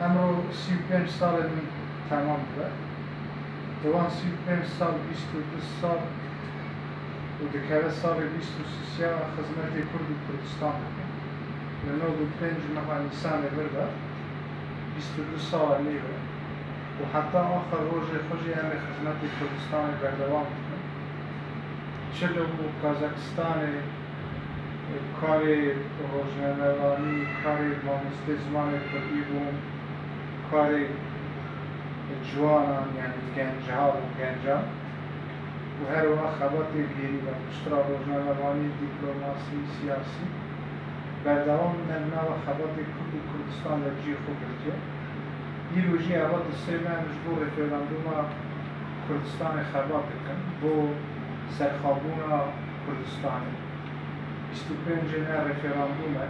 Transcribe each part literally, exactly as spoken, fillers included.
امرو سی و پنج سال من تمام بود. دوان سی و پنج سال بیست و دو سال و دکه سال بیست و سه خدمت کرد و کردستان بودم. لنو دو پنج ماه انسان برده بیست و دو سال لیبه و حتی آخر روز خوشی همه خدمت کردستان بردوام بودم. چلو و کازاکستان کاری روزنامه‌نگاری، کاری ماموزه زمان کردی بوم، کاری جوانان یعنی گنجها و گنجا و هر وقت خبرتی بیاری و اشترا روزنامه‌نگاری، دیپلماسی، سیاسی بردوام من نو خبرتی کرد و کردستان را جی خوب بردیم. این روزی اول سه ماه مجبور بود رفراندوم کردستان خبر بکن با سرخابون کردستانی. بیست و پنج نه رفراندومه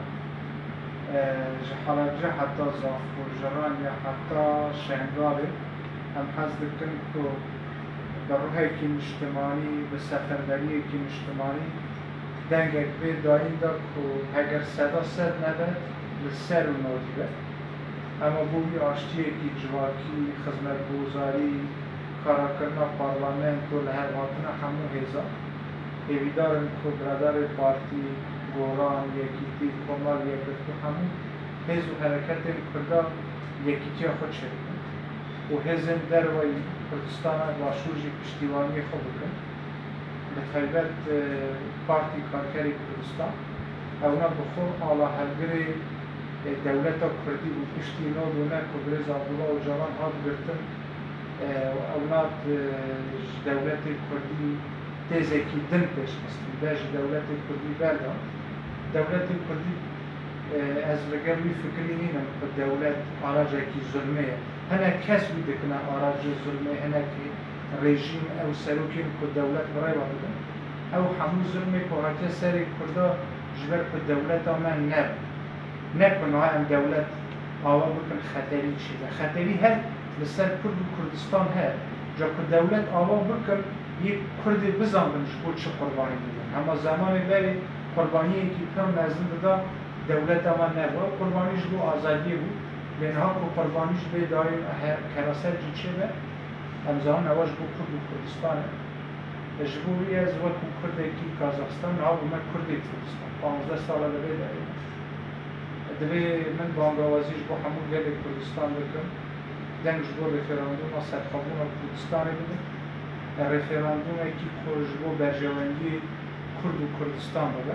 جحالجه حتی زافورجران یا حتی شنگاله هم حز دکن که به روحی که اجتماعی به سفربری که اجتماعی دنگک به داین دا که اگر صدا سر نده لسر و نادیبه اما بوی آشتیه که جواکی خدمت گوزاری کارا کرنا پارلمنت و لهر واتنا همون هزا ایویدارم که برادر پارتی گوران یکیتی کمال یکیتی همون هز و حرکت کرده یکیتی خود شد و هزم در وی کردستان باشوری پشتیبانی خود بکن به طیبت پارتی کارکری کردستان اونا بخور آلا هلگری دولت کردی و پشتی نود و نه کبریز عبدالله و جوان هاد گرتن اونا دولت کردی تیزه که دن پیش هستیم داش دولت کردی بردم دولت کردی از لگر وی فکری نینم که دولت آراجه که ظلمه هنه کس بیده کنه آراجه ظلمه هنه که رژیم او سروکیم که دولت برای بودن او همون ظلمه که حتی سری کرده جبر که دولت آمن نب نکنه هم دولت آوا بکن خطری چیده خطری هر لسر کرد و کردستان هر جا که دولت آوا بکن یک کردی بزنش بود چه قربانی دیدن اما زمان بری قربانی که کم نزدیک داد دولت ما نبود قربانیش بود آزادی بود لنها که قربانیش به دایم کراست جیچه به امزان نواش بود کرد و کردستان جبوری از وقت کرده کی کازاخستان ها بود من کردی کردستان پانزده ساله دوی داریم دوی من بانگوازیش با همون گرد کردستان بکن دنگش بود رفراندوم و سرخابون و کردستانی بودن رفراندوم که خوش بو برجوانگی کرد و کردستان بوده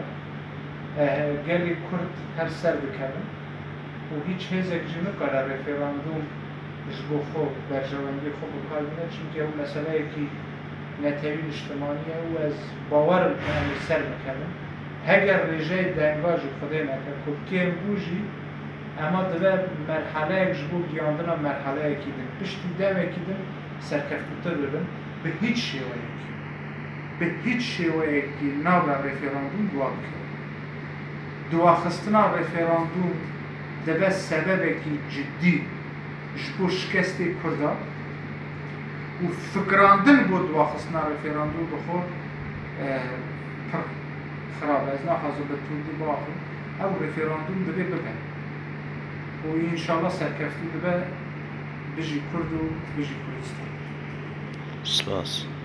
گلی کرد هر سر بکردن و هیچ هیزک جی نکاره رفراندوم جبو خوب برجوانگی خوب بکار بینه چونکه اون مسئله که نتیوی اجتماعی و از باور کنم سر بکردن هگر رجای دنگاج خدا نکرد که کم بوجی اما دوه مرحله جبو گیاندن مرحله که دن پشتی دوه که دن سرکفتوتر ببن به هیچ شیوه به هیچ شیوه که ناو رفراندوم دوا بکرد دوا خستنا رفراندوم دبه سبب که جدی جبو شکست کرده و فکراندن بود دوا خستنا رفراندوم بخور پر خراب از نخواهد بتوندی باخر او رفراندوم دبه ببن و انشاءالله سرکفتو دبه بجی کرد و بجی کردستان سپاس